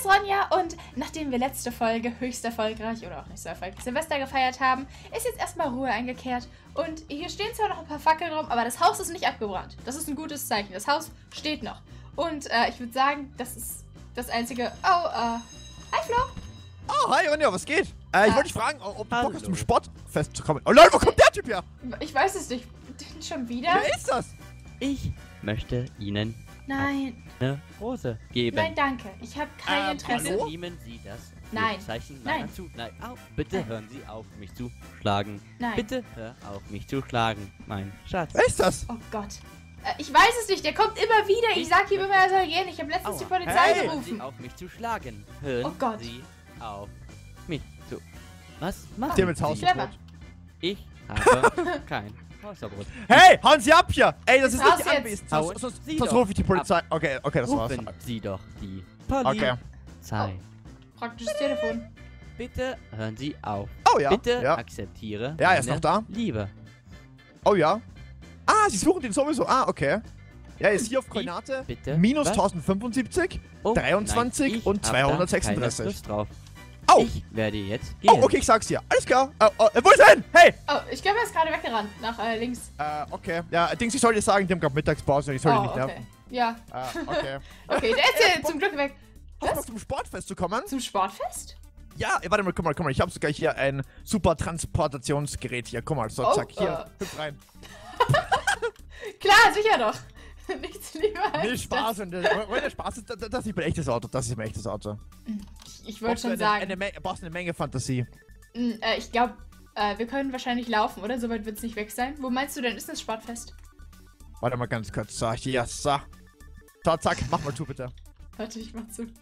ist Ronja und nachdem wir letzte Folge höchst erfolgreich oder auch nicht so erfolgreich Silvester gefeiert haben, ist jetzt erstmal Ruhe eingekehrt. Und hier stehen zwar noch ein paar Fackeln rum, aber das Haus ist nicht abgebrannt. Das ist ein gutes Zeichen. Das Haus steht noch. Und ich würde sagen, das ist das einzige... Oh, hi Flo. Oh, hi Ronja, was geht? Ich wollte dich fragen, ob du Bock hast, zum Sportfest zu kommen. Oh Leute, wo kommt der Typ her? Ich weiß es nicht. Schon wieder? Wer ist das? Ich möchte Ihnen eine Rose geben. Nein, danke. Ich habe kein Interesse. Bitte nehmen Sie das Zeichen meiner zu. Nein, bitte hören Sie auf, mich zu schlagen. Nein. Bitte hör auf, mich zu schlagen, mein Schatz. Wer ist das? Oh Gott. Ich weiß es nicht. Der kommt immer wieder. Ich sag ihm immer, er soll gehen. Ich habe letztens die Polizei Hören gerufen. Sie auf, mich zu schlagen. Hören Sie auf, mich zu... Was machen Sie haben jetzt Clever. Hausverbot. Ich habe kein Hausverbot. Hey, hauen Sie ab hier! Ey, das ist Raus nicht jetzt. anwesend. Hauen Sonst Sie doch rufe ich die Polizei. Okay, das war's. Rufen Sie doch die Okay. Polizei. Praktisches Telefon. Bitte hören Sie auf. Oh ja. Bitte Ja, akzeptiere ja, er ist meine noch da. Liebe. Oh ja. Ah, Sie suchen den sowieso. Ah, okay. Ja, er ist hier auf Koordinate. Bitte? Minus Was? 1075, Oh, 23 nein, ich und hab da keine 236. Lust drauf. Oh. Ich werde jetzt gehen. Oh, okay, ich sag's dir. Alles klar. Wo ist er hin? Hey! Oh, ich glaube, er ist gerade weggerannt. Nach links. Okay. Ja, Dings, ich soll dir sagen, die haben gerade Mittagspause und ich soll die nicht okay. nerven. Ja. Okay. Okay, der ist ja zum Glück weg. Hast du noch zum Sportfest zu kommen? Zum Sportfest? Ja, warte mal, guck mal. Ich habe sogar hier ein super Transportationsgerät hier. Guck mal, so, zack, hier, hüpf rein. Klar, sicher doch. Nichts lieber als Nee, Spaß. Und der Spaß ist, das ist mein echtes Auto. Das ist mein echtes Auto. Ich wollte schon sagen. Brauchst eine Menge Fantasie. Ich glaube, wir können wahrscheinlich laufen, oder? Soweit wird es nicht weg sein. Wo meinst du denn, ist das Sportfest? Warte mal ganz kurz. So, hier, so. So, zack, mach mal zu, bitte. Warte, ich mach zu.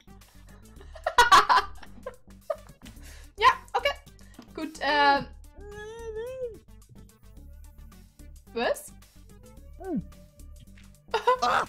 Ja, okay. Gut, was? Ah,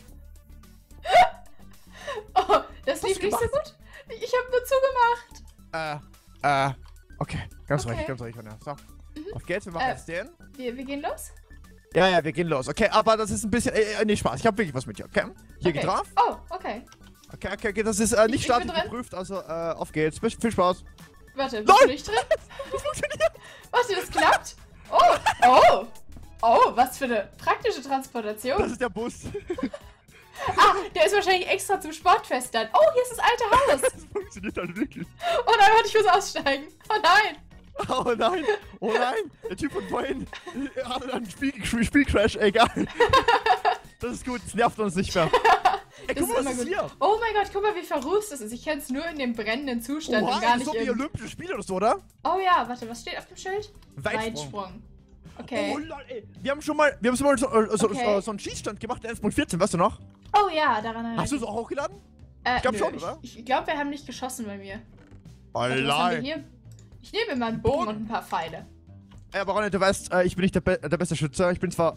Oh, das lief nicht so gemacht? gut. Ich habe nur zugemacht. okay. Ganz Okay. ruhig, Ronja. So. Auf geht's, wir machen jetzt den. Wir gehen los? Ja, wir gehen los. Okay, aber das ist ein bisschen, nee, Spaß. Ich habe wirklich was mit dir, okay? Hier, Okay. geh drauf. Oh, okay. Okay, das ist nicht Ich bin staatlich drin. geprüft, also, auf geht's. Viel Spaß. Warte, LOL! bist du nicht drin? Das funktioniert. Warte, das klappt? Oh! Oh, was für eine praktische Transportation. Das ist der Bus. Ah, der ist wahrscheinlich extra zum Sportfest dann. Oh, hier ist das alte Haus. Das funktioniert halt wirklich. Oh nein, warte, ich muss aussteigen. Oh nein. Oh nein, der Typ von vorhin hatte einen Spielcrash, egal. Das ist gut, das nervt uns nicht mehr. Ey, Das guck mal, immer was ist gut. hier? Oh mein Gott, guck mal, wie verrußt das ist. Ich kenne es nur in dem brennenden Zustand und Oha, gar das ist nicht so wie in... Olympische Spiele oder so, oder? Oh ja, warte, was steht auf dem Schild? Weitsprung. Okay. Oh lol, ey. Wir haben schon mal Okay. so einen Schießstand gemacht, der 1.14, weißt du noch? Oh ja, daran erinnere Hast du es auch hochgeladen? Ich glaub schon, oder? Ich glaube, wir haben nicht geschossen bei mir. Oh Warte, was haben wir hier? Ich nehme immer einen Bogen und ein paar Pfeile. Ey, aber Ronny, du weißt, ich bin nicht der beste Schütze. Ich bin zwar...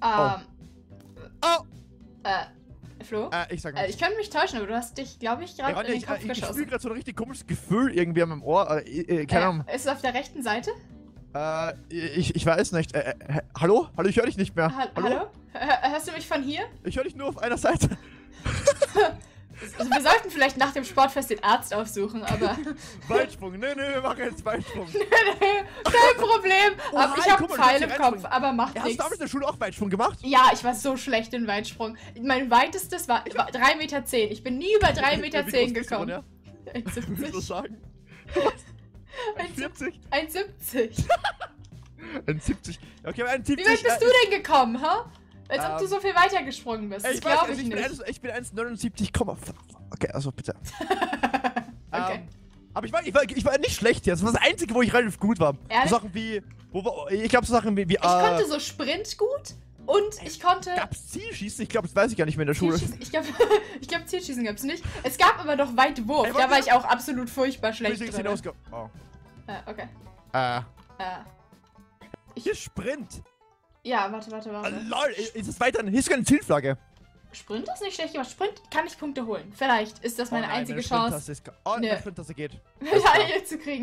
Oh, Flo? ich sag nicht. Ich könnte mich täuschen, aber du hast dich, glaube ich, gerade Ronny, in den Kopf ich geschossen. spüre gerade so ein richtig komisches Gefühl irgendwie an meinem Ohr. Keine Ahnung. Ist es auf der rechten Seite? Ich weiß nicht. Hallo? Hallo, ich höre dich nicht mehr. Hallo? Hörst du mich von hier? Ich höre dich nur auf einer Seite. Also wir sollten vielleicht nach dem Sportfest den Arzt aufsuchen, aber... Weitsprung. Nee, wir machen jetzt Weitsprung. Kein Problem. Oha, Ich habe guck mal, Pfeil du im hast Kopf, Weitsprung. aber macht Hast du nichts. damals in der Schule auch Weitsprung gemacht? Ja, ich war so schlecht in Weitsprung. Mein weitestes war 3,10 Meter. Ich bin nie über 3,10 Meter Wie groß bist du, gekommen. Ronja? Willst du 1,70. sagen? 1,40? 1,70. 1,70. Okay, 1,70. Wie weit bist du denn gekommen, ha? Als ob du so viel weiter gesprungen bist. Das Ich weiß, glaube also ich nicht. ich bin 1,79, okay, also bitte. Okay. Aber ich war nicht schlecht jetzt. Das war das Einzige, wo ich relativ gut war. Ehrlich? So Sachen wie, ich glaube so Sachen wie, Ich konnte so Sprint gut und ich konnte... Gab's Zielschießen? Ich glaube, das weiß ich gar nicht mehr in der Schule. Zielschießen, ich glaube Zielschießen gab's nicht. Es gab aber noch Weitwurf. Ey, Da war ich auch absolut furchtbar schlecht drin. Oh. Okay. Hier Sprint. Ja, warte. Lol, ist es weiter? Hier ist sogar eine Zielflagge. Sprint ist nicht schlecht gemacht. Sprint kann ich Punkte holen. Vielleicht ist das meine einzige Chance, Eine Sprint-Taste geht. Medaille zu kriegen.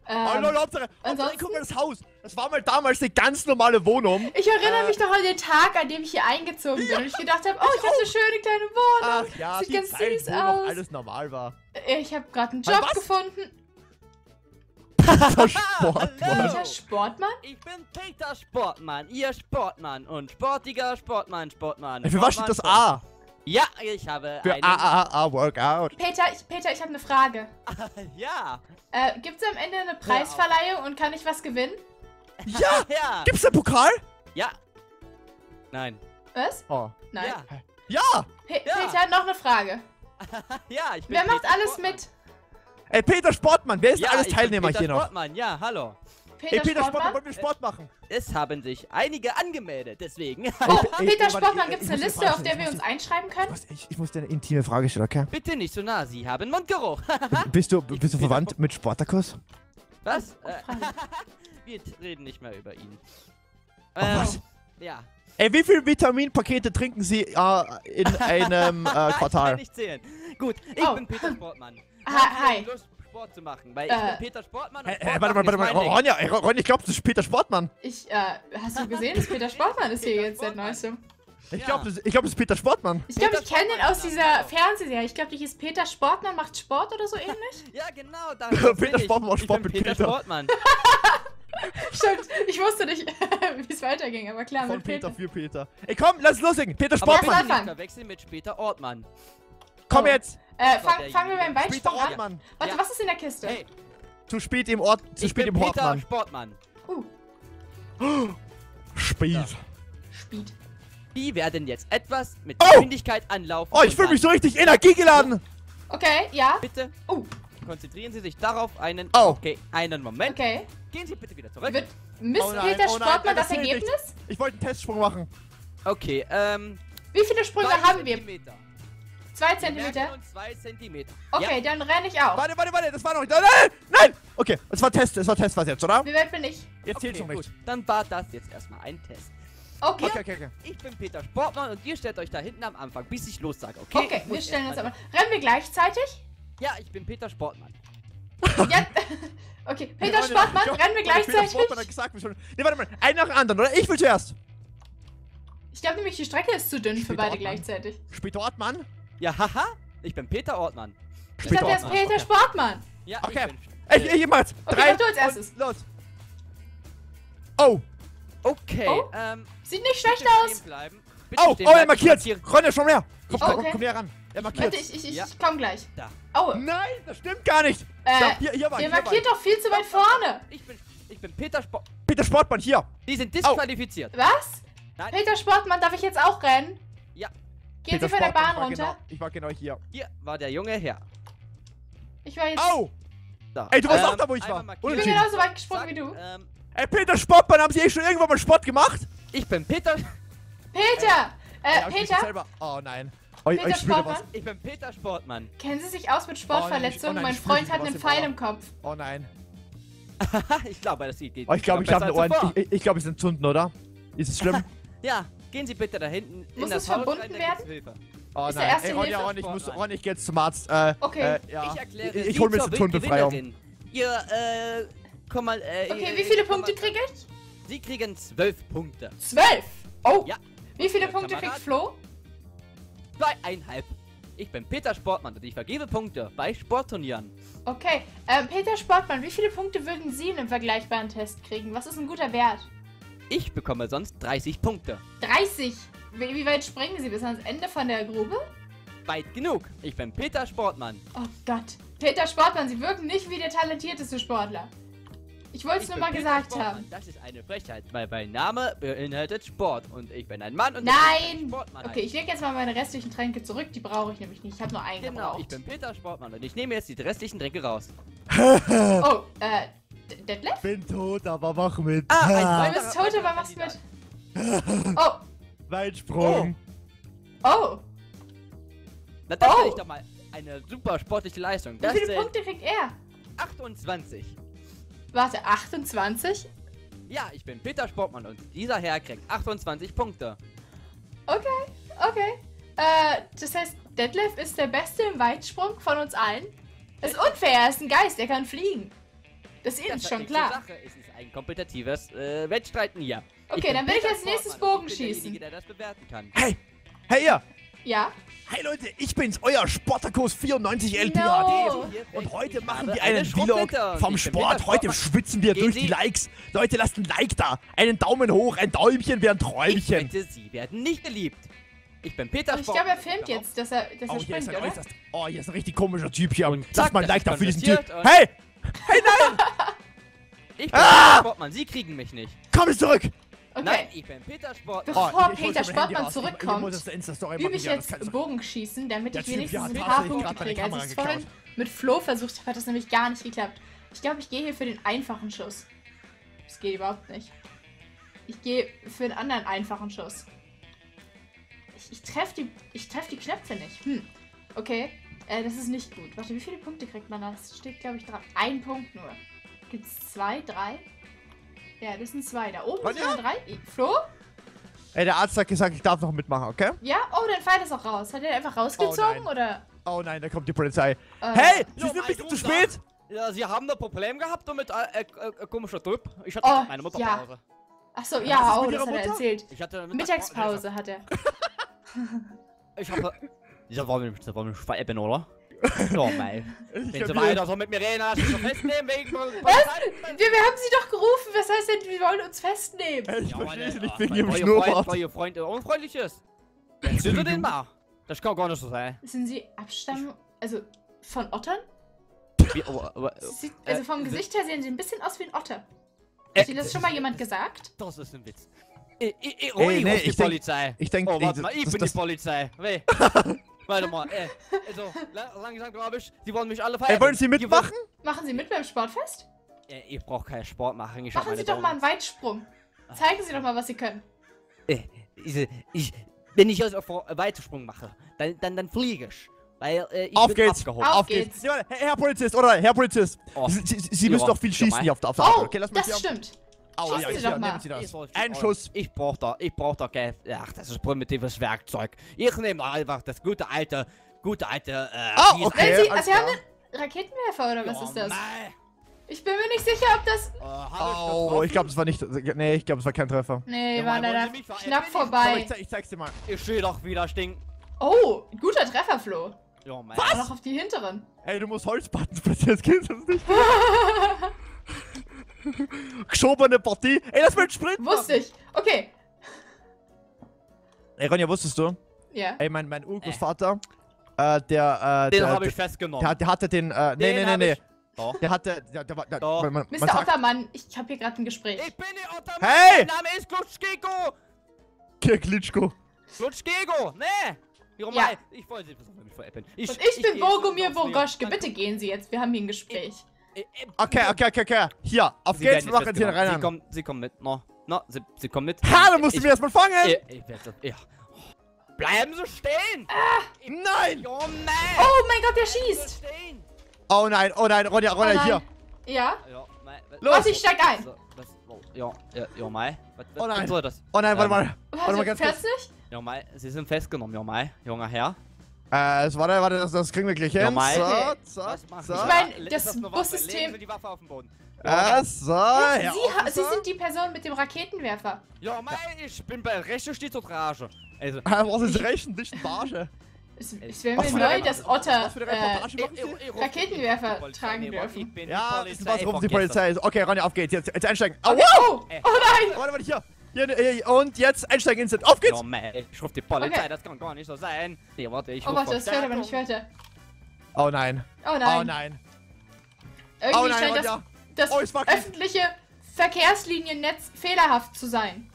Oh Leute, Hauptsache, ansonsten- guck mal das Haus. Das war mal damals eine ganz normale Wohnung. Ich erinnere mich doch an den Tag, an dem ich hier eingezogen bin und ich gedacht habe, oh, ich habe eine schöne kleine Wohnung. Ach ja, Sieht die ganz Zeit, süß wo noch aus. alles normal war. Ich habe gerade einen Job Was? gefunden. Peter Sportmann. Peter Sportmann? Ich bin Peter Sportmann, Ihr Sportmann und sportiger Sportmann. Für was steht das A? Ja, ich habe Für einen... Workout. Peter, ich habe eine Frage. Ja. Gibt es am Ende eine Preisverleihung und kann ich was gewinnen? Ja! Ja. Gibt's da Pokal? Ja. Nein. Was? Oh. Nein. Ja. Ja! Ja. Peter, noch eine Frage. Ja, ich bin Wer macht Peter alles Sportmann. mit? Ey, Peter Sportmann, wer ist Ja, da alles ich bin Teilnehmer Peter hier noch? Sportmann. Ja, hallo. Ey, Peter Sportmann, wollen wir Sport machen? Es haben sich einige angemeldet, deswegen. Oh, Ey, Peter warte, Sportmann, ich- gibt es ich eine muss Liste, dir auf fragen, der ich wir muss uns einschreiben können? Ich muss dir eine intime Frage stellen, okay? Bitte nicht so nah, Sie haben Mundgeruch. Bist du verwandt mit Spartacus? Was? Wir reden nicht mehr über ihn. was? Ja. Ey, wie viele Vitaminpakete trinken Sie in einem Ich kann Quartal? nicht zählen. Gut, ich Oh. bin Peter Sportmann. Hi. Haben Sie Lust, Sport zu machen, weil ich bin Peter Sportmann und Hey, Sport warte machen ist mal, mein Ding. Ronja, ich glaube, das ist Peter Sportmann. Hast du gesehen, dass Peter Sportmann ist hier Peter jetzt seit Sportmann. neuestem? Ich Ja. glaube, das ist Peter Sportmann. Ich glaube, Peter ich kenne den Sportmann aus genannt, dieser hallo. Fernsehserie. Ich glaube, die hieß Peter Sportmann macht Sport oder so ähnlich. Ja, genau. Da Peter Sportmann macht Sport ich bin mit Peter Peter. Sportmann. Stimmt, ich wusste nicht, wie es weiterging, aber klar, Von mit Peter Peter. für Peter. Ey, komm, lass loslegen. Peter Aber Sportmann. bitte nicht anfangen. verwechseln mit Peter Ortmann. Komm Oh. jetzt. Fangen wir beim Peter Weitsprung an. Ortmann. Warte, Ja. was ist in der Kiste? Hey, Zu spät im Ort. Zu ich spät bin im Peter Hortmann. Sportmann. Spät. Ja. Speed. Die werden jetzt etwas mit Oh! Geschwindigkeit anlaufen. Oh, ich und fühle mich so dann richtig energiegeladen. Okay, ja. Bitte Oh, konzentrieren Sie sich darauf einen... Oh. Okay, einen Moment. okay. Gehen Sie bitte wieder zurück. Wird misst Oh nein, Peter oh nein, Sportmann das das zählt nicht. Ergebnis? Ich wollte einen Testsprung machen. Okay, Wie viele Sprünge 2 haben wir? Zentimeter. 2 Wir Zentimeter? merken uns 2 Zentimeter. Okay, dann renne ich auch. Warte, das war noch nicht. Nein, nein! Okay, es war Test was jetzt, oder? Wie weit bin ich? Jetzt zählt Okay, schon gut. nicht. Dann war das jetzt erstmal ein Test. Okay. Okay. Ich bin Peter Sportmann und ihr stellt euch da hinten am Anfang, bis ich los sage, okay? Okay, Ich wir muss stellen uns erst aber. mal- Rennen wir gleichzeitig? Ja, ich bin Peter Sportmann. Ja. Okay, Peter Ronja, Sportmann, doch, rennen wir Peter gleichzeitig? Sportmann hat gesagt, wir schon. Nee, warte mal. Einen nach dem anderen, oder? Ich will zuerst. Ich glaube nämlich, die Strecke ist zu dünn für Peter beide Ortmann. gleichzeitig. Später Ortmann. Ja, haha, ich bin Peter Ortmann. Ich dachte, der ist Ortmann. Peter Sportmann. Ja, Okay. ich bin... Ich mach jetzt. Okay, 3 mach du als erstes. und los. Oh. Okay, Oh, Sieht nicht schlecht bitte aus. stehen bleiben. Oh, stehen er bleiben. markiert. Ich markiere- Ronja, schon mehr. Ich- Komm näher ran. Er markiert. Warte, ich Ja. komm gleich. Da. Oh, Nein, das stimmt gar nicht. Hier war der hier markiert doch viel zu weit vorne. Ich bin Peter Sport... Peter Sportmann, hier. Die sind disqualifiziert. Was? Nein. Peter Sportmann, darf ich jetzt auch rennen? Ja. Gehen Peter Sie von der Sportmann Bahn war runter? Genau, ich war genau hier. Hier war der junge Herr. Ich war jetzt. Au. Da. Ey, du warst auch da, wo ich einmal war. markieren. Ich bin Unentschieden. genauso weit gesprungen Zack, wie du. Ey, Peter Sportmann, haben Sie eh schon irgendwann mal Sport gemacht? Ich bin Peter... Peter! Ey, hab ich mich Peter, selber. Oh nein. Peter Ich spüre Sportmann? was. Ich bin Peter Sportmann. Kennen Sie sich aus mit Sportverletzungen? Oh nein, Mein ich spür Freund dich hat was einen im Pfeil Ohr. im Kopf. Oh nein. Ich glaube, das geht Oh, ich glaube, ich sogar habe eine besser als Ohren. zuvor. Ich glaube, es sind Zunden, oder? Ist es schlimm? Ja, gehen Sie bitte da hinten in Muss das es Haus verbunden rein, da werden? gibt's Hilfe. Oh Ist der nein. erste Ey, Ronja, Hilfe? Ron, ich muss, Sportmann. Ron, ich geh jetzt zum Arzt. Okay. Ja. Ich erkläre Ich Sie hol mir jetzt zur eine Tunbefreiung. Gewinnerin. Ihr, komm mal, Okay, wie viele Punkte kriege ich? Sie kriegen 12 Punkte. 12. Oh. Ja. Wie viele Ihr Punkte kriegt Kamerad? Flo? 2,5. Ich bin Peter Sportmann und ich vergebe Punkte bei Sportturnieren. Okay. Peter Sportmann, wie viele Punkte würden Sie in einem vergleichbaren Test kriegen? Was ist ein guter Wert? Ich bekomme sonst 30 Punkte. 30. Wie weit springen Sie? Bis ans Ende von der Grube? Weit genug. Ich bin Peter Sportmann. Oh Gott. Peter Sportmann, Sie wirken nicht wie der talentierteste Sportler. Ich wollte es Ich nur bin mal Peter gesagt Sportmann. haben. Das ist eine Frechheit, weil mein Name beinhaltet Sport und ich bin ein Mann und Nein! ich bin ein Sportmann. Okay, ich lege jetzt mal meine restlichen Tränke zurück. Die brauche ich nämlich nicht. Ich habe nur einen Genau, ich gebraucht. bin Peter Sportmann und ich nehme jetzt die restlichen Tränke raus. Oh, Detlef? Bin tot, aber mach mit. Ah, ein Du weiterer- bist tot, aber machst Kandidat. mit. Oh, Weitsprung. oh. Na, das Oh. finde ich doch mal eine super sportliche Leistung. Wie Das viele sind Punkte kriegt er? 28. Warte, 28? Ja, ich bin Peter Sportmann und dieser Herr kriegt 28 Punkte. Okay. Das heißt, Detlef ist der Beste im Weitsprung von uns allen? Das ist unfair, er ist ein Geist, er kann fliegen. Das ist Ihnen Das schon ist klar. Sache. Es ist ein kompetitives Wettstreiten hier. Okay, dann will ich als nächstes Bogenschießen. Der das bewerten kann. Hey! Hey ihr! Ja? Hey Leute, ich bin's, euer Sportakus 94 LPHD. No. Und heute machen wir eine einen Vlog Schrotflinte vom und ich bin Sport. Peter Heute Sport. schwitzen wir Gehen durch die Sie- Likes. Leute, lasst ein Like da. Einen Daumen hoch, ein Däumchen wäre ein Ich Träumchen. wette, Sie werden nicht geliebt. Ich bin Peter Ich Sport. glaube, er filmt jetzt, dass er Oh, hier ist springt, ein oder? äußerst. Oh, hier ist ein richtig komischer Typ hier. Und Lasst zack, mal ein das Like ist da für diesen Typ. konvertiert und- Hey! Ich bin Peter Sportmann. Sie kriegen mich nicht. Komm jetzt zurück! Okay. Nein, ich bin Peter Sport. Bevor ich hol schon Peter mein Handy Sportmann raus. Ich muss zurückkommt, das Insta-Story übe machen ich hier, das jetzt kann- Bogenschießen, damit Der ich Typ wenigstens hier hat ein paar tatsächlich Punkte gerade meine kriege. Als Kamera ich es vorhin mit Flo versucht habe, hat das nämlich gar nicht geklappt. Ich glaube, ich gehe hier für den einfachen Schuss. Das geht überhaupt nicht. Ich gehe für einen anderen einfachen Schuss. Ich treff die Knöpfe nicht. Okay, das ist nicht gut. Warte, wie viele Punkte kriegt man da? Das steht, glaube ich, dran. Ein Punkt nur. Gibt's 2, 3? Ja, das sind 2. Da oben Ronja? sind 3. Flo? Ey, der Arzt hat gesagt, ich darf noch mitmachen, okay? Ja? Oh, dein Pfeil ist auch raus. Hat er einfach rausgezogen, nein. oder? Oh nein, da kommt die Polizei. Hey! Sie Jo, sind ein bisschen mein zu Bruder. spät! Ja, Sie haben ein Problem gehabt mit komischer Typ. Ich hatte Oh, meine Mutter ja. Pause. Achso, Was ja, ist oh, mit das Ihrer hat er Mutter? erzählt. Ich hatte Mittagspause hat er. Ich habe. Dieser war mich veräppen, oder? Ja, mei. Ich Wenn hab Sie hier- weiter so mit mir reden, hast du schon festnehmen wegen. Was? Wir haben sie doch gerufen. Was heißt denn, wir wollen uns festnehmen? Ey, ich Ja, verstehe sie meine, nicht wegen ihrem weil Schnurrbart. Ihr Freund unfreundlich ist. Jetzt sind Sie den mal. Das kann gar nicht so sein. Sind sie Abstammung, also von Ottern? Also vom Gesicht her sehen sie ein bisschen aus wie ein Otter. Hat Ihnen das schon mal jemand gesagt? Das ist ein Witz. nee, ruf die ich denk- Polizei. ich denk- Oh, warte mal, das- ich bin das- die Polizei. Weh. Warte mal, also, langsam glaube ich, Sie wollen mich alle Ey, veräppeln. wollen Sie Die mitmachen? Machen Sie mit beim Sportfest? Ich brauche keinen Sport machen. Ich hab Machen meine Sie doch mal einen Daumen. Weitsprung. Zeigen Sie doch mal, was Sie können. Wenn ich also Weitsprung mache, dann fliege ich. Weil ich Auf bin geht's. abgehoben. Auf Auf geht's. geht's. Ja, Herr Polizist, oder? Herr Polizist. Oh. Sie Ja, müssen doch viel ja, schießen mein- hier auf der Oh, Autobahn. Okay, lass mal das hier. stimmt. Au, Schießen ja, Sie hier, doch mal. nehmen Sie das. Ich soll- Ein Schuss. Ich brauch da kein. Ach, das ist primitives Werkzeug. Ich nehme einfach das gute alte. Ah, Schießen. okay. Wenn Sie, alles also Sie haben klar. einen Raketenwerfer oder was Ja, ist das? mei. Ich bin mir nicht sicher, ob das... Oh, ich glaube, es war nicht. Nee, ich glaube, es war kein Treffer. Nee, Ja, war wollen leider Sie mich veräppeln? knapp Ich- Aber vorbei. ich zeig's dir mal. Ich stehe doch wieder stinken. Oh, guter Treffer, Flo. Ja, mei. Aber noch auf die hinteren. Ey, du musst Holzbuttons platzieren, das geht sonst nicht. Geschobene Partie. Ey, lass mal einen Sprint Wusste ich. Okay. Ey, Ronja, wusstest du? Ja. Ey, mein Urgroßvater, Den der habe ich festgenommen. der hatte den, Den nee. hab ich- Doch. Der hatte, der war, Doch. man Mr. sagt, Ottermann, ich habe hier gerade ein Gespräch. Ich bin die Ottermann. Hey! Mein Name ist Klutschkego. Klitschko. Klutschkego. Nee. Ja. Ich wollte Sie versuchen, mich veräppeln. Und ich bin gehe Bogomir jetzt aufs Bogoschke. Leben. Bitte gehen Sie jetzt. Wir haben hier ein Gespräch. Okay. Hier, auf Sie geht's, werden wir nicht machen jetzt hier festgenommen. rein. Sie kommen mit. No, Sie kommen mit. Ha, da musst du mir erstmal fangen! Ich werde. Ja. Bleiben Sie stehen! Nein! Oh nein! Oh mein Gott, der schießt. Stehen! Oh nein, Ronja, Oh nein. hier. Ja? Ja, mei. Los. Warte, ich steig ein. Ja, Mai. Oh nein. Was soll das? Oh nein, warte mal. Warte mal Warte, ganz fährst kurz. nicht? Ja, Mai, Sie sind festgenommen, ja, Mai. Junger Herr. Warte, das kriegen wir gleich Ja, hin. Mai. Okay. So. machen so. Sie? Ich mein, Ja, das ist eine Waffe? Bussystem- Legen Sie die Waffe auf den Boden. So, ja, Sie sind die Person mit dem Raketenwerfer. Ja, Mai, ich bin bei rechter Stiezotrage. Also, Was ist recht? Ein bisschen Barsche. Es wäre Was mir für neu, eine- dass Otter Was für eine Reportage machen Sie? Raketenwerfer Polizei- tragen nee, dürfen. Ich bin Ja, die das Polizei war's, rufen von die gestern. Polizei. Okay, Ronja, auf geht's. Jetzt einsteigen. Au! Oh! Oh Ey. nein! Warte, hier. Und jetzt einsteigen instant. Auf geht's! Ja, Mai, ich rufe die Polizei, Okay. das kann gar nicht so sein. Nee, warte, ich Oh, ruf warte, das hört aber nicht Verstärkung. weiter. Oh nein. Oh nein. Oh nein. Irgendwie Oh nein, scheint Ronja. das Oh, es wackelt. öffentliche Verkehrsliniennetz fehlerhaft zu sein.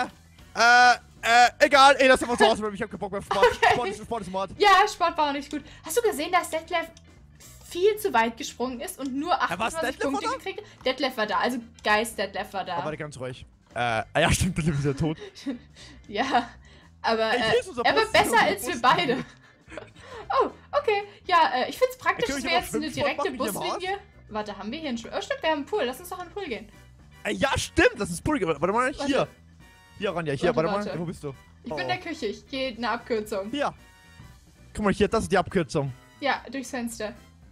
Egal. Ey, lass uns zu Hause bleiben. Ich hab keinen Bock mehr auf Sport. Sport ist Mord. Ja, Sport war auch nicht gut. Hast du gesehen, dass Detlef viel zu weit gesprungen ist und nur was, 28 Detlef Punkte war da? gekriegt hat? Detlef war da, also Geist Detlef war da. Aber ganz ruhig. Ja, stimmt, Bitte ist ja tot. Ja, aber Ey, hier ist unser er war Bus, besser unser als wir Bus. beide. Oh, okay. Ja, ich find's praktisch, Können dass wir wir hier jetzt noch eine Schwimmsport direkte machen wie hier im Buslinie... Warte, haben wir hier einen Schwimm... Oh, stimmt, wir haben einen Pool. Lass uns doch in den Pool gehen. Ja, stimmt. Das ist Pool. Warte mal. Hier. Warte. Hier, Ronja. Hier, warte Warte. mal. Wo bist du? Ich bin in der Küche. Ich gehe eine Abkürzung. Hier. Guck mal, hier. Das ist die Abkürzung. Ja, durchs Fenster.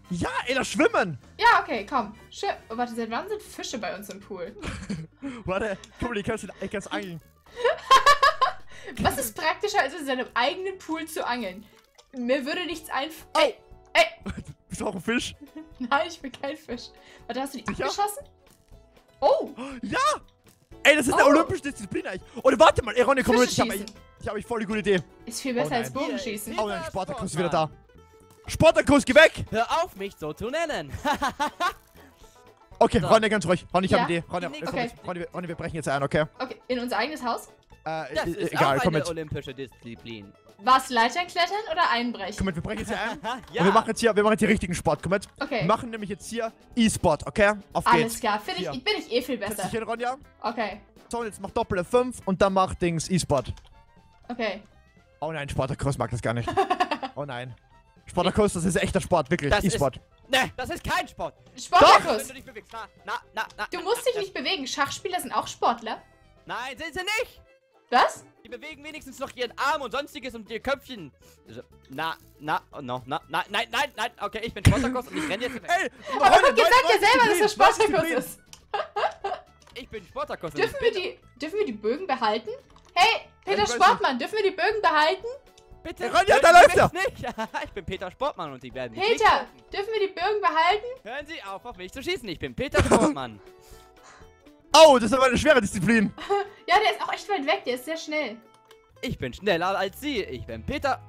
Ja, ey, das Schwimmen. Ja, okay, komm. Oh, warte, seit wann sind Fische bei uns im Pool? Warte, guck mal, ich kann's angeln. Was ist praktischer, als in seinem eigenen Pool zu angeln? Mir würde nichts einfallen. Ey! Bist du auch ein Fisch? Nein, ich bin kein Fisch. Warte, hast du die Sicher? abgeschossen? Oh! Ja! Ey, das ist eine olympische Disziplin eigentlich. Oder warte mal, ey, Ronny, komm mit. Ich hab echt voll die gute Idee. Ist viel besser nein. als Bogenschießen. Oh nein, Spartakus ist wieder da. Spartakus, geh weg! Hör auf, mich so zu nennen. Okay, So. Ronny, ganz ruhig. Ronny, ich hab Ja? eine Idee. Ronny, Okay. Ronny, wir brechen jetzt ein, okay? Okay, in unser eigenes Haus? Das ist Egal, auch komm eine mit. olympische Disziplin. Was, Leitern klettern oder einbrechen? Komm mit, wir brechen jetzt hier ein. Ja. Und wir machen jetzt hier richtigen Sport, komm mit. Okay. Wir machen nämlich jetzt hier E-Sport, okay? Auf Alles geht's. klar, Hier. bin ich eh viel Setz dich besser. hin, Ronja. Okay, So, und jetzt mach Doppel 5 und dann mach Dings E-Sport. okay. Oh nein, Spartakus mag das gar nicht. Oh nein. Spartakus, das ist echter Sport, wirklich. Das ist- E-Sport. Ne, das ist kein Sport. Wenn Sportlerkuss! du dich bewegst. Na. Du musst dich nicht bewegen. Schachspieler sind auch Sportler. Nein, sind sie nicht. Was? Die bewegen wenigstens noch ihren Arm und sonstiges und ihr Köpfchen. Nein. Okay, ich bin Spartakus und ich renne jetzt weg. Ey, Aber guck, jetzt sagt er selber, dass er Sportlerkuss ist. Ich bin Spartakus. Dürfen wir die Bögen behalten? Hey, Peter ich weiß Sportmann, dürfen wir die Bögen behalten? Bitte. Ey, Ronja, da läuft er. Nicht. Ich bin Peter Sportmann und die werden mich nicht Peter, töten. dürfen wir die Bögen behalten? Hören Sie auf mich zu schießen. Ich bin Peter Sportmann. Oh, das ist aber eine schwere Disziplin. Ja, der ist auch echt weit weg, der ist sehr schnell. Ich bin schneller als Sie. Ich bin Peter.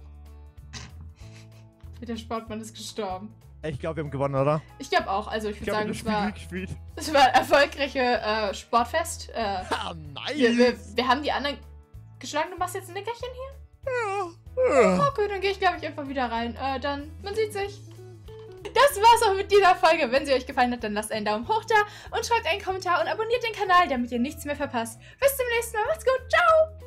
Peter Sportmann ist gestorben. Ich glaube, wir haben gewonnen, oder? Ich glaube auch, also ich Ich würde habe sagen, das Spiel gespielt. es war ein erfolgreiche Sportfest. Ah, nice. Wir haben die anderen geschlagen. Du machst jetzt ein Nickerchen hier? Okay, dann gehe ich, glaube ich, einfach wieder rein. Man sieht sich. Das war's auch mit dieser Folge. Wenn sie euch gefallen hat, dann lasst einen Daumen hoch da und schreibt einen Kommentar und abonniert den Kanal, damit ihr nichts mehr verpasst. Bis zum nächsten Mal. Macht's gut. Ciao.